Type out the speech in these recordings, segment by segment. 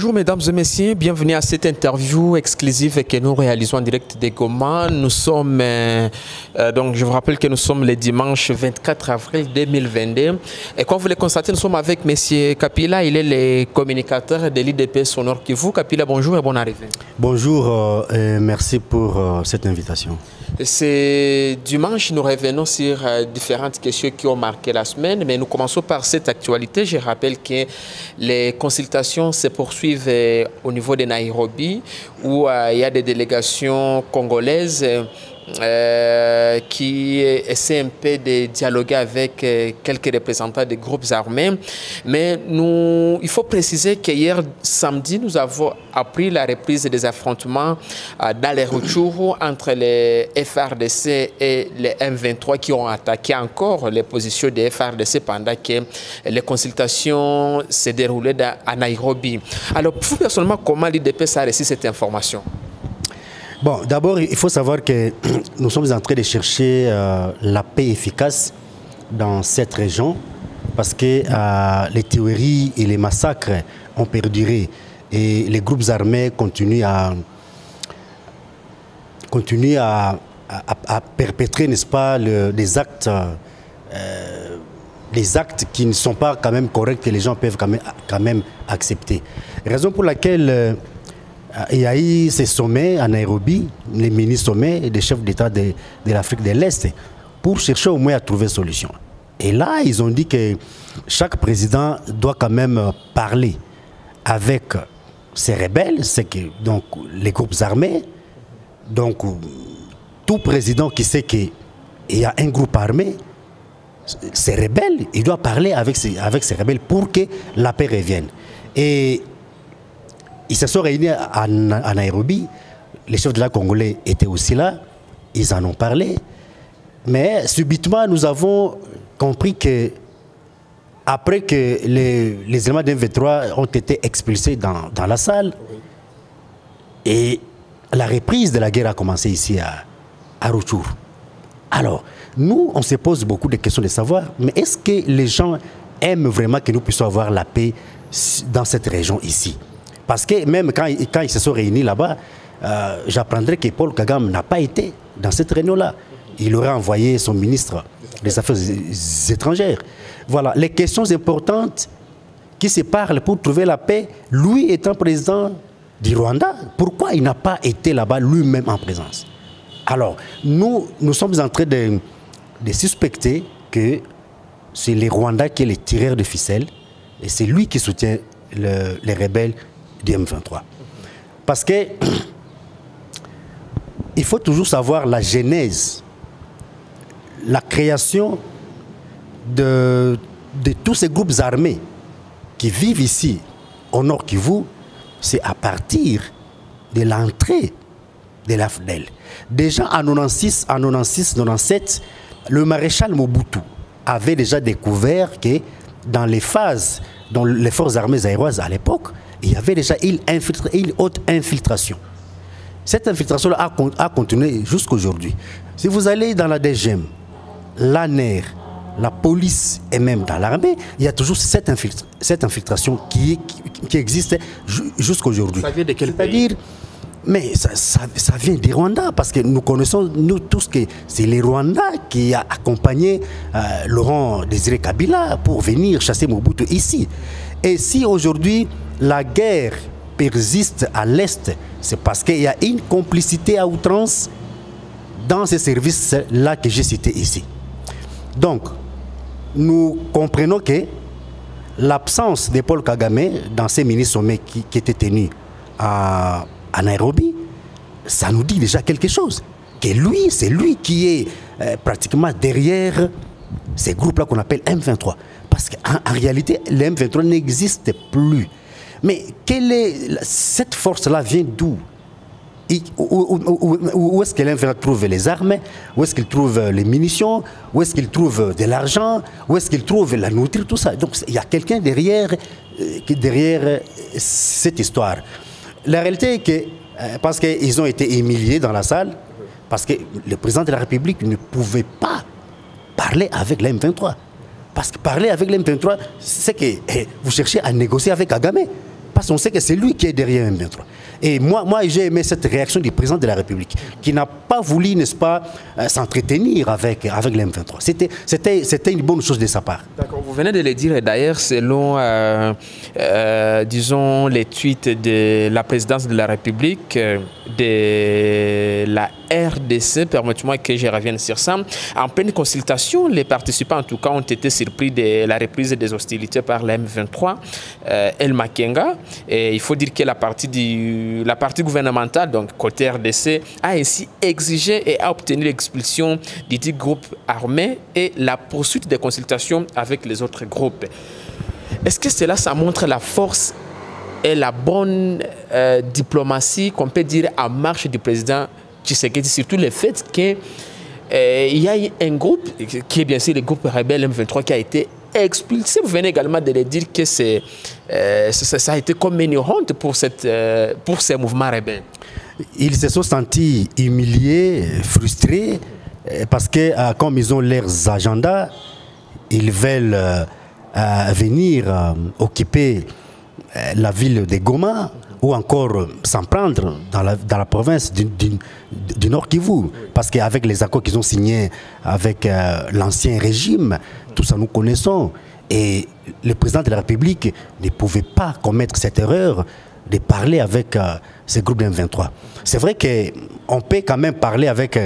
Bonjour mesdames et messieurs, bienvenue à cette interview exclusive que nous réalisons en direct de Goma. Nous sommes, donc je vous rappelle que nous sommes le dimanche 24 avril 2022. Et comme vous le constatez, nous sommes avec monsieur Kapila, il est le communicateur de l'IDPS au Nord Kivu. Kapila, bonjour et bonne arrivée. Bonjour et merci pour cette invitation. C'est dimanche, nous revenons sur différentes questions qui ont marqué la semaine, mais nous commençons par cette actualité. Je rappelle que les consultations se poursuivent au niveau de Nairobi, où il y a des délégations congolaises qui essaient un peu de dialoguer avec quelques représentants des groupes armés. Mais il faut préciser qu'hier samedi, nous avons appris la reprise des affrontements dans les Rutshuru entre les FRDC et les M23 qui ont attaqué encore les positions des FRDC pendant que les consultations se déroulaient à Nairobi. Alors, pour vous personnellement, comment l'IDPS a reçu cette information? Bon, d'abord, il faut savoir que nous sommes en train de chercher la paix efficace dans cette région parce que les théories et les massacres ont perduré et les groupes armés continuent à perpétrer, n'est-ce pas, des actes qui ne sont pas quand même corrects, que les gens peuvent quand même accepter. Raison pour laquelle il y a eu ces sommets à Nairobi, les mini-sommets des chefs d'État de l'Afrique de l'Est, pour chercher au moins à trouver une solution. Et là, ils ont dit que chaque président doit quand même parler avec ses rebelles, donc les groupes armés. Donc, tout président qui sait qu'il y a un groupe armé, ses rebelles, il doit parler avec ses rebelles pour que la paix revienne. Et ils se sont réunis à Nairobi, les chefs de la Congolais étaient aussi là, ils en ont parlé. Mais subitement, nous avons compris que, après que les éléments d'M23 ont été expulsés dans la salle, et la reprise de la guerre a commencé ici à Rutshuru. Alors, nous, on se pose beaucoup de questions de savoir, mais est-ce que les gens aiment vraiment que nous puissions avoir la paix dans cette région ici? Parce que même quand ils se sont réunis là-bas, j'apprendrai que Paul Kagame n'a pas été dans cette réunion-là. Il aurait envoyé son ministre des Affaires étrangères. Voilà, les questions importantes qui se parlent pour trouver la paix, lui étant président du Rwanda, pourquoi il n'a pas été là-bas lui-même en présence? Alors, nous sommes en train de suspecter que c'est le Rwanda qui est le tireur de ficelle et c'est lui qui soutient les rebelles du M23. Parce que il faut toujours savoir la genèse, la création de tous ces groupes armés qui vivent ici au Nord Kivu, c'est à partir de l'entrée de l'AFDEL. Déjà en 96, 97, le maréchal Mobutu avait déjà découvert que dans les phases dont les forces armées zaïroises à l'époque, il y avait déjà une haute infiltration. Cette infiltration-là a continué jusqu'à aujourd'hui. Si vous allez dans la DGM, l'ANER, la police et même dans l'armée, il y a toujours cette infiltration qui existe jusqu'à aujourd'hui. Ça vient de quel pays? Mais ça vient du Rwanda, parce que nous connaissons, nous tous, que c'est les Rwandais qui a accompagné Laurent Désiré Kabila pour venir chasser Mobutu ici. Et si aujourd'hui la guerre persiste à l'Est, c'est parce qu'il y a une complicité à outrance dans ces services-là que j'ai cités ici. Donc, nous comprenons que l'absence de Paul Kagame dans ces mini-sommets qui étaient tenus à Nairobi, ça nous dit déjà quelque chose. Que lui, c'est lui qui est pratiquement derrière ces groupes-là qu'on appelle M23. Parce qu'en réalité, le M23 n'existe plus. Mais cette force-là vient d'où? Où est-ce que l'M23 trouve les armes? Où est-ce qu'il trouve les munitions? Où est-ce qu'il trouve de l'argent? Où est-ce qu'il trouve la nourriture? Tout ça. Donc il y a quelqu'un derrière cette histoire. La réalité est que, parce qu'ils ont été humiliés dans la salle, parce que le président de la République ne pouvait pas parler avec la M23. Parce que parler avec la M23, c'est que vous cherchez à négocier avec Kagame. parce qu'on sait que c'est lui qui est derrière M23. Et moi j'ai aimé cette réaction du président de la République, qui n'a pas voulu, n'est-ce pas, s'entretenir avec les M23. C'était une bonne chose de sa part. D'accord, vous venez de le dire, et d'ailleurs, selon, disons, les tweets de la présidence de la République, de la RDC, permettez-moi que je revienne sur ça, en pleine consultation, les participants, en tout cas, ont été surpris de la reprise des hostilités par la M23, El Makenga, et il faut dire que la partie gouvernementale, donc côté RDC, a ainsi exigé et a obtenu l'expulsion du dit groupe armé et la poursuite des consultations avec les autres groupes. Est-ce que cela, ça montre la force et la bonne diplomatie qu'on peut dire en marche du président Tshisekedi, surtout le fait qu'il y a un groupe, qui est bien sûr le groupe rebelle M23, qui a été expulsé. Vous venez également de le dire que ça a été comme une honte pour ces mouvements rebelles. Ils se sont sentis humiliés, frustrés, parce que comme ils ont leurs agendas, ils veulent venir occuper la ville de Goma, ou encore s'en prendre dans la province du Nord Kivu. Parce qu'avec les accords qu'ils ont signés avec l'ancien régime, tout ça nous connaissons. Et le président de la République ne pouvait pas commettre cette erreur de parler avec ces groupes de M23. C'est vrai qu'on peut quand même parler avec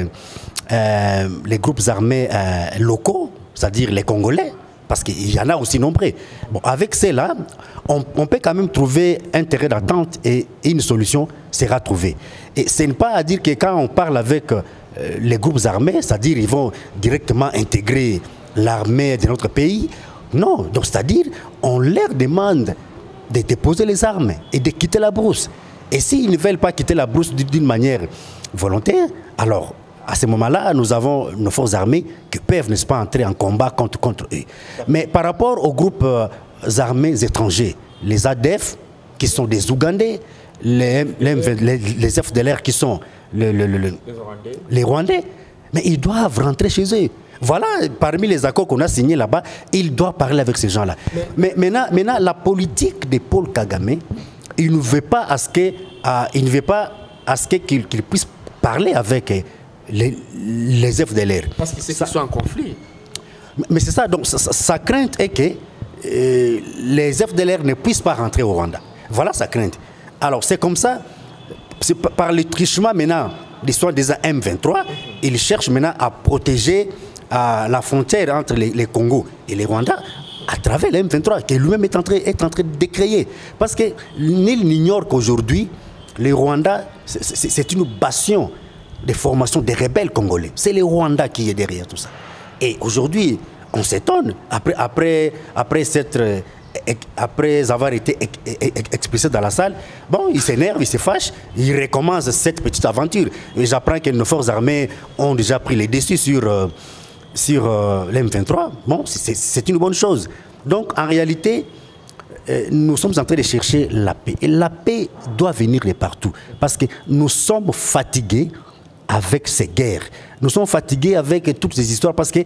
les groupes armés locaux, c'est-à-dire les Congolais, parce qu'il y en a aussi nombreux. Bon, avec cela, on peut quand même trouver un terrain d'attente et une solution sera trouvée. Et ce n'est pas à dire que quand on parle avec les groupes armés, c'est-à-dire qu'ils vont directement intégrer l'armée de notre pays. Non, donc c'est-à-dire on leur demande de déposer les armes et de quitter la brousse. Et s'ils ne veulent pas quitter la brousse d'une manière volontaire, alors à ce moment-là, nous avons nos forces armées qui peuvent, n'est-ce pas, entrer en combat contre eux. Mais par rapport aux groupes armés étrangers, les ADF, qui sont des Ougandais, les FDLR, qui sont les Rwandais, mais ils doivent rentrer chez eux. Voilà, parmi les accords qu'on a signés là-bas, il doit parler avec ces gens-là. Mais maintenant, la politique de Paul Kagame, il ne veut pas à ce qu'il puisse parler avec les FDLR. Parce que c'est qu'ils sont en conflit. Mais c'est ça, donc sa crainte est que les FDLR ne puissent pas rentrer au Rwanda. Voilà sa crainte. Alors c'est comme ça, c'est par le trichement maintenant, l'histoire des M23, il cherche maintenant à protéger la frontière entre les Congo et les Rwandais à travers les M23, qui lui-même est en train de créer. Parce que nul n'ignore qu'aujourd'hui, les Rwandais, c'est une bastion de formation des rebelles congolais. C'est les Rwandais qui est derrière tout ça. Et aujourd'hui, on s'étonne, après avoir été expulsé dans la salle, bon, il s'énerve, il se fâche, il recommence cette petite aventure. Et j'apprends que nos forces armées ont déjà pris les dessus sur l'M23. Bon, c'est une bonne chose. Donc, en réalité, nous sommes en train de chercher la paix. Et la paix doit venir de partout. Parce que nous sommes fatigués avec ces guerres. Nous sommes fatigués avec toutes ces histoires parce que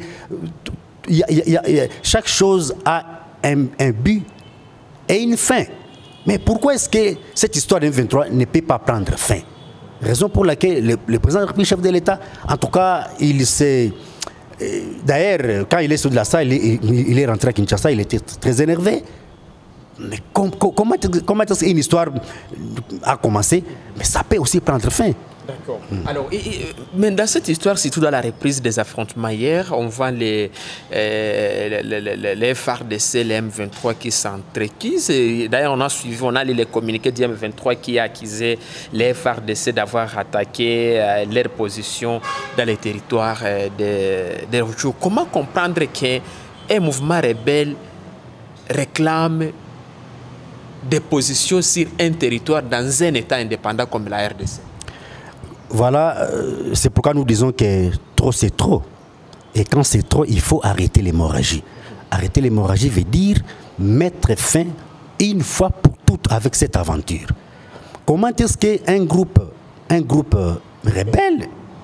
chaque chose a un but et une fin. Mais pourquoi est-ce que cette histoire de M23 ne peut pas prendre fin? Raison pour laquelle le président de la République, chef de l'État, en tout cas, il s'est... D'ailleurs, quand il est sur de la salle, il est rentré à Kinshasa, il était très énervé. Mais comment est-ce qu'une histoire a commencé? Mais ça peut aussi prendre fin. D'accord. Alors, mais dans cette histoire, surtout dans la reprise des affrontements hier, on voit les FARDC, les M23 qui s'entrequisent. D'ailleurs, on a lu les communiqués du M23 qui a accusé les FARDC d'avoir attaqué leur position dans les territoires des Rutshuru. Comment comprendre qu'un mouvement rebelle réclame des positions sur un territoire dans un État indépendant comme la RDC? Voilà, c'est pourquoi nous disons que trop c'est trop. Et quand c'est trop, il faut arrêter l'hémorragie. Arrêter l'hémorragie veut dire mettre fin une fois pour toutes avec cette aventure. Comment est-ce qu'un groupe rebelle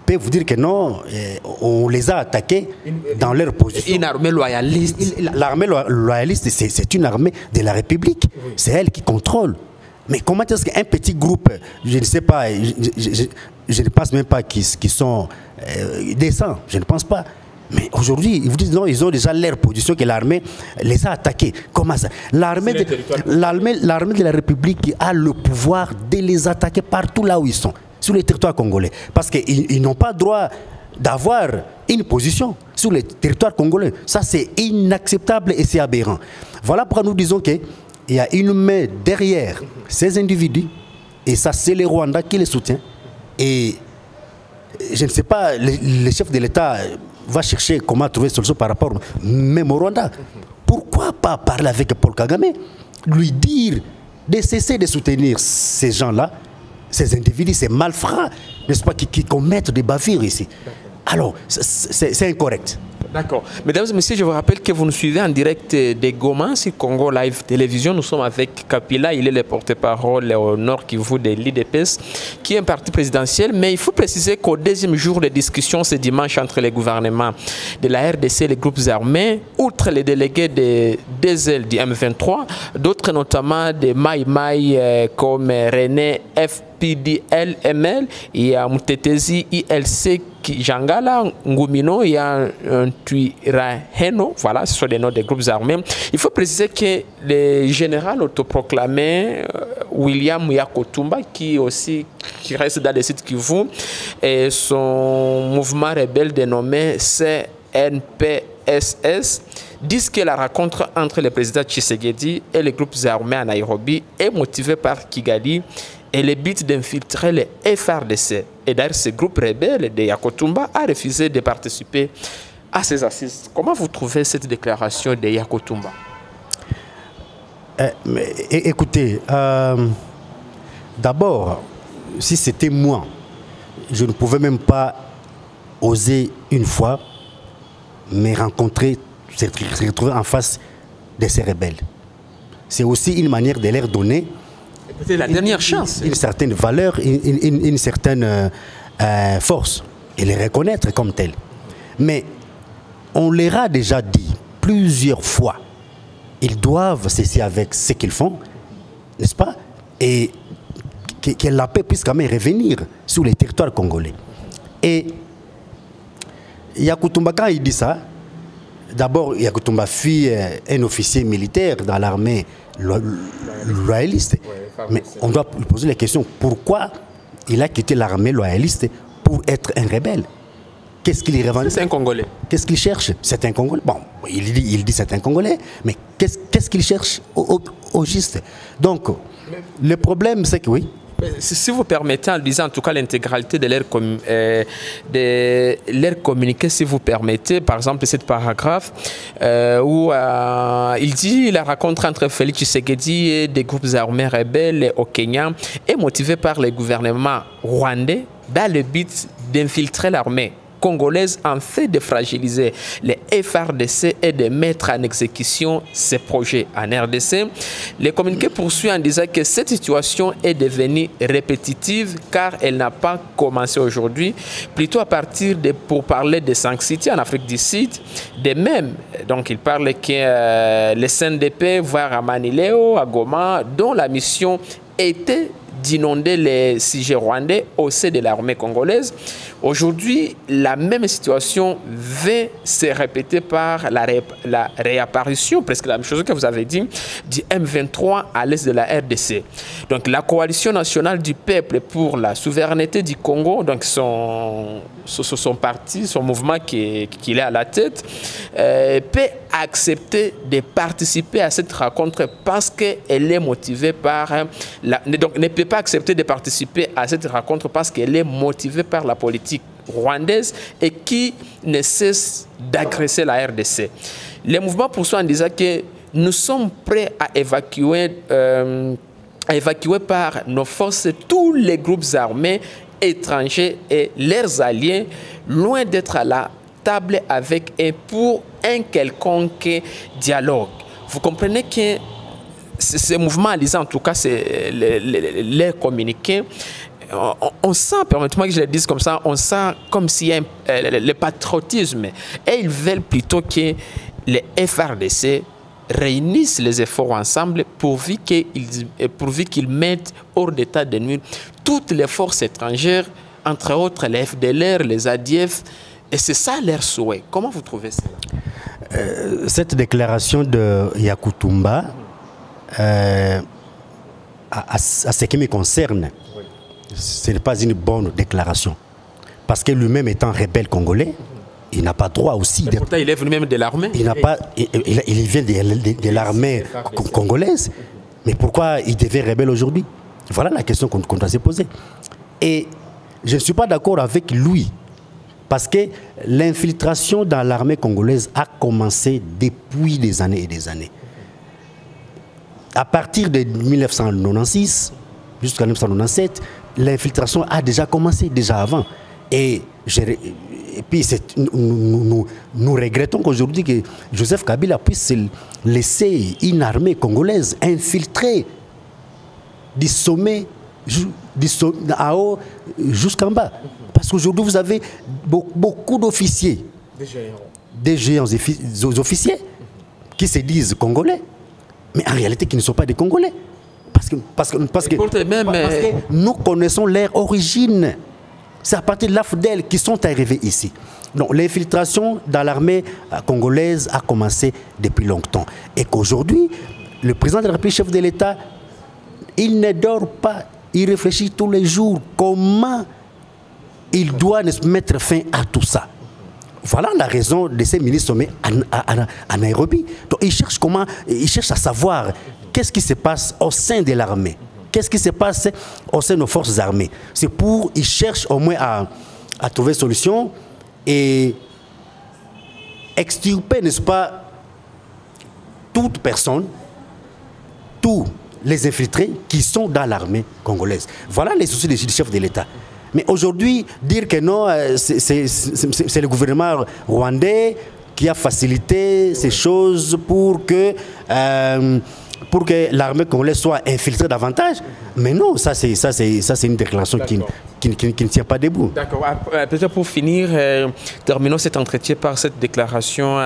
peut vous dire que non, on les a attaqués dans leur position. Une armée loyaliste. L'armée loyaliste, c'est une armée de la République. Oui. C'est elle qui contrôle. Mais comment est-ce qu'un petit groupe, je ne sais pas, je ne pense même pas qu'ils sont décents, je ne pense pas. Mais aujourd'hui, ils vous disent non, ils ont déjà leur position que l'armée les a attaqués. Comment ça? L'armée de la République a le pouvoir de les attaquer partout là où ils sont, sur les territoires congolais. Parce qu'ils n'ont pas le droit d'avoir une position sur les territoires congolais. Ça, c'est inacceptable et c'est aberrant. Voilà pourquoi nous disons qu'il y a une main derrière ces individus, et ça, c'est le Rwanda qui les soutient. Et je ne sais pas, le chef de l'État va chercher comment trouver une solution par rapport même au Rwanda. Pourquoi pas parler avec Paul Kagame, lui dire de cesser de soutenir ces gens-là, ces individus, ces malfrats, n'est-ce pas, qui commettent des bavures ici. Alors, c'est incorrect. D'accord. Mesdames et messieurs, je vous rappelle que vous nous suivez en direct de Goma sur Congo Live Télévision. Nous sommes avec Kapila, il est le porte-parole au Nord Kivu de l'IDPS, qui est un parti présidentiel. Mais il faut préciser qu'au deuxième jour de discussion ce dimanche entre les gouvernements de la RDC et les groupes armés, outre les délégués des DZL du M23, d'autres notamment des Mai Mai comme René FPDL-ML, il y a Mutetezi ILC Jangala, Ngumino, il y a un Tuiraheno, voilà, ce sont les noms des groupes armés. Il faut préciser que le général autoproclamé William Yakotumba, qui reste dans les sites Kivu, et son mouvement rebelle dénommé CNPSS, disent que la rencontre entre le président Tshisekedi et les groupes armés à Nairobi est motivée par Kigali et le but d'infiltrer les FRDC. Et d'ailleurs, ce groupe rebelle de Yakotumba a refusé de participer à ces assises. Comment vous trouvez cette déclaration de Yakotumba? Écoutez, d'abord, si c'était moi, je ne pouvais même pas oser une fois me rencontrer, se retrouver en face de ces rebelles. C'est aussi une manière de leur donner c'est la dernière chance. Une certaine valeur, une certaine force, et les reconnaître comme tels. Mais on leur a déjà dit plusieurs fois, ils doivent cesser avec ce qu'ils font, n'est-ce pas? Et que la paix puisse quand même revenir sur les territoires congolais. Et Yakutumba, quand il dit ça, d'abord, Yakutumba fut un officier militaire dans l'armée loyaliste. Mais on doit lui poser la question, pourquoi il a quitté l'armée loyaliste pour être un rebelle? Qu'est-ce qu'il y revendique? C'est un Congolais. Qu'est-ce qu'il cherche? C'est un Congolais. Bon, il dit c'est un Congolais, mais qu'est-ce qu'il cherche au juste? Donc, le problème, c'est que oui. Si vous permettez, en lisant en tout cas l'intégralité de leur communiqué, si vous permettez, par exemple, cette paragraphe où il dit la rencontre entre Félix Tshisekedi et des groupes armés rebelles au Kenya est motivée par le gouvernement rwandais dans le but d'infiltrer l'armée congolaise en fait de fragiliser les FRDC et de mettre en exécution ces projets en RDC. Le communiqué poursuit en disant que cette situation est devenue répétitive car elle n'a pas commencé aujourd'hui, plutôt à partir de, pour parler de 5 cités en Afrique du Sud, de même, donc il parle que les CNDP, voire à Manileo, à Goma, dont la mission était d'inonder les sujets rwandais au sein de l'armée congolaise. Aujourd'hui, la même situation va se répéter par la réapparition, presque la même chose que vous avez dit, du M23 à l'est de la RDC. Donc la coalition nationale du peuple pour la souveraineté du Congo, donc son parti, son mouvement qu'il est à la tête, peut accepter de participer à cette rencontre parce qu'elle est motivée par donc ne peut pas accepter de participer à cette rencontre parce qu'elle est motivée par la politique rwandaise et qui ne cesse d'agresser la RDC. Le mouvement poursuit en disant que nous sommes prêts à évacuer par nos forces tous les groupes armés étrangers et leurs alliés, loin d'être à la table avec eux pour un quelconque dialogue. Vous comprenez que ce mouvement, en lisant en tout cas les communiqués, on sent, permettez-moi que je le dise comme ça, on sent comme s'il y a le patriotisme. Et ils veulent plutôt que les FRDC réunissent les efforts ensemble pourvu qu'ils mettent hors d'état de nuire toutes les forces étrangères, entre autres les FDLR, les ADF. Et c'est ça leur souhait. Comment vous trouvez ça? Cette déclaration de Yakutumba, à ce qui me concerne, ce n'est pas une bonne déclaration. Parce que lui-même étant rebelle congolais, il n'a pas droit aussi d'être... Pourtant, il est venu même de l'armée. Il vient de l'armée congolaise. Mais pourquoi il devient rebelle aujourd'hui? Voilà la question qu'on doit se poser. Et je ne suis pas d'accord avec lui. Parce que l'infiltration dans l'armée congolaise a commencé depuis des années et des années. À partir de 1996 jusqu'en 1997, l'infiltration a déjà commencé, déjà avant. Et puis nous regrettons qu'aujourd'hui que Joseph Kabila puisse laisser une armée congolaise infiltrée du sommet à haut jusqu'en bas. Parce qu'aujourd'hui, vous avez beaucoup d'officiers, des géants officiers qui se disent congolais, mais en réalité qui ne sont pas des Congolais. Parce que nous connaissons leur origine. C'est à partir de l'AFDEL qu'ils sont arrivés ici. Donc l'infiltration dans l'armée congolaise a commencé depuis longtemps. Et qu'aujourd'hui, le président de la République, chef de l'État, il ne dort pas, il réfléchit tous les jours comment il doit mettre fin à tout ça. Voilà la raison de ces ministres sommés à Nairobi. Donc ils cherchent à savoir qu'est-ce qui se passe au sein de l'armée. Qu'est-ce qui se passe au sein de nos forces armées. C'est pour ils cherchent au moins à trouver une solution et extirper, n'est-ce pas, toute personne, tous les infiltrés qui sont dans l'armée congolaise. Voilà les soucis du chef de l'État. Mais aujourd'hui, dire que non, c'est le gouvernement rwandais qui a facilité ces choses pour que l'armée congolaise soit infiltrée davantage. Mais non, ça c'est une déclaration qui ne tient pas debout. D'accord. Peut-être pour finir, terminons cet entretien par cette déclaration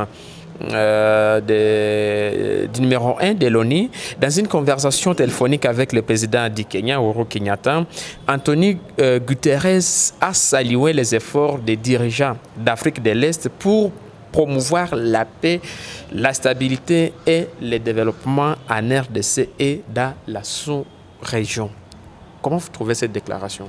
du numéro 1 de l'ONU. Dans une conversation téléphonique avec le président du Kenya, Uhuru Kenyatta, Antonio Guterres a salué les efforts des dirigeants d'Afrique de l'Est pour promouvoir la paix, la stabilité et le développement en RDC et dans la sous-région. Comment vous trouvez cette déclaration?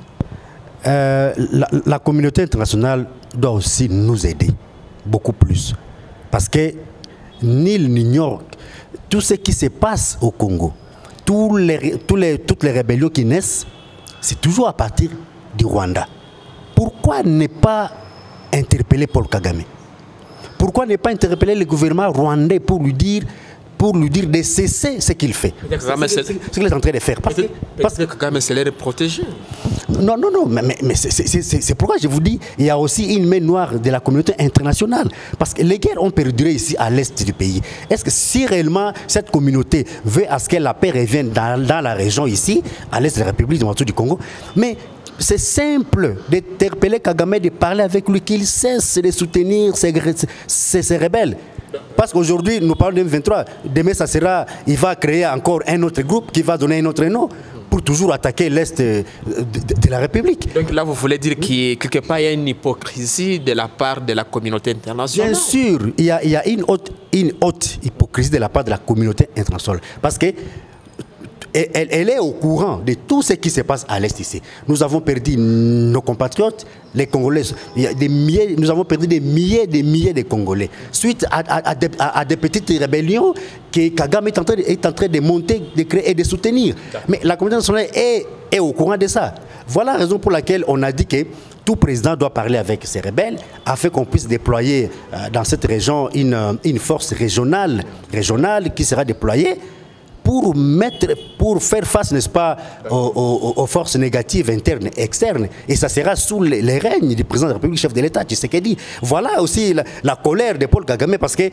La communauté internationale doit aussi nous aider beaucoup plus. Parce que nul n'ignore tout ce qui se passe au Congo. Toutes les rébellions qui naissent, c'est toujours à partir du Rwanda. Pourquoi ne pas interpeller Paul Kagame? Pourquoi ne pas interpeller le gouvernement rwandais pour lui dire de cesser ce qu'il fait? Ce qu'il est en train de faire. Parce que Kagame c'est l'air protégé. Non, mais c'est pourquoi je vous dis, il y a aussi une main noire de la communauté internationale. Parce que les guerres ont perduré ici à l'est du pays. Est-ce que si réellement cette communauté veut à ce que la paix revienne dans la région ici, à l'est de la République démocratique du Congo, mais c'est simple d'interpeller Kagame, de parler avec lui, qu'il cesse de soutenir ces rebelles. Parce qu'aujourd'hui, nous parlons de M23. Demain, il va créer encore un autre groupe qui va donner un autre nom pour toujours attaquer l'Est de la République. Donc là, vous voulez dire qu'il quelque part, il y a une hypocrisie de la part de la communauté internationale? Bien sûr, il y a une haute hypocrisie de la part de la communauté internationale. Parce que elle est au courant de tout ce qui se passe à l'Est ici. Nous avons perdu nos compatriotes, les Congolais. Nous avons perdu des milliers de Congolais. Suite à des petites rébellions que Kagame est en train de monter, de créer et de soutenir. Mais la communauté nationale est au courant de ça. Voilà la raison pour laquelle on a dit que tout président doit parler avec ces rebelles afin qu'on puisse déployer dans cette région une force régionale qui sera déployée pour faire face, n'est-ce pas, aux forces négatives internes et externes. Et ça sera sous les règnes du président de la République, chef de l'État, Tshisekedi. Voilà aussi la colère de Paul Kagame, parce que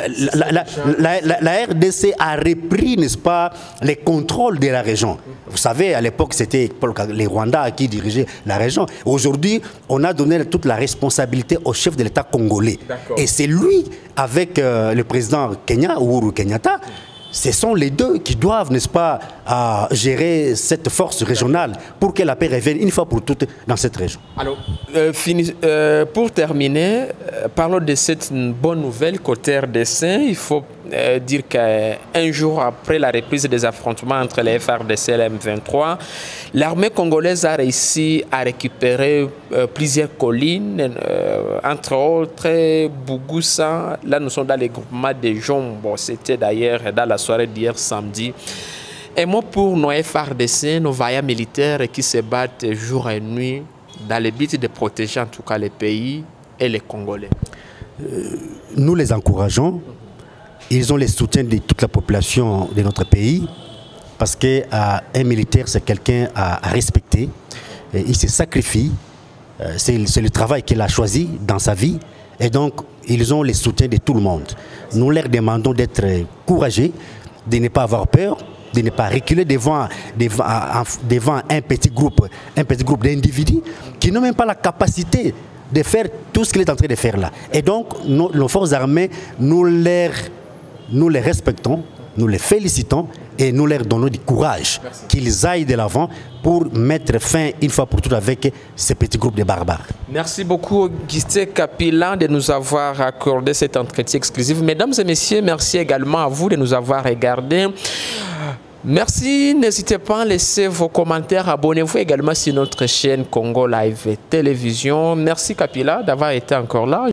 la RDC a repris, n'est-ce pas, les contrôles de la région. Vous savez, à l'époque, c'était les Rwandais qui dirigeaient la région. Aujourd'hui, on a donné toute la responsabilité au chef de l'État congolais. Et c'est lui, avec le président Kenya, Uhuru Kenyatta, ce sont les deux qui doivent, n'est-ce pas, gérer cette force régionale pour que la paix revienne une fois pour toutes dans cette région. Alors, pour terminer, parlons de cette bonne nouvelle côté RDC. Il faut dire qu'un jour après la reprise des affrontements entre les FARDC et les M23, l'armée congolaise a réussi à récupérer plusieurs collines, entre autres Bougoussa. Là, nous sommes dans les groupements des gens. Bon, c'était d'ailleurs dans la soirée d'hier samedi. Et moi, pour nos FARDC, nos vaillants militaires qui se battent jour et nuit dans le but de protéger en tout cas les pays et les Congolais. Nous les encourageons. Ils ont le soutien de toute la population de notre pays, parce qu'un militaire, c'est quelqu'un à respecter. Il se sacrifie. C'est le travail qu'il a choisi dans sa vie. Et donc, ils ont le soutien de tout le monde. Nous leur demandons d'être courageux, de ne pas avoir peur, de ne pas reculer devant un petit groupe d'individus qui n'ont même pas la capacité de faire tout ce qu'il est en train de faire là. Et donc, nos forces armées, nous les respectons, nous les félicitons et nous leur donnons du courage, qu'ils aillent de l'avant pour mettre fin une fois pour toutes avec ces petits groupes de barbares. Merci beaucoup Augustin Kapila de nous avoir accordé cet entretien exclusif. Mesdames et messieurs, merci également à vous de nous avoir regardés. Merci, n'hésitez pas à laisser vos commentaires, abonnez-vous également sur notre chaîne Congo Live Télévision. Merci Kapila d'avoir été encore là.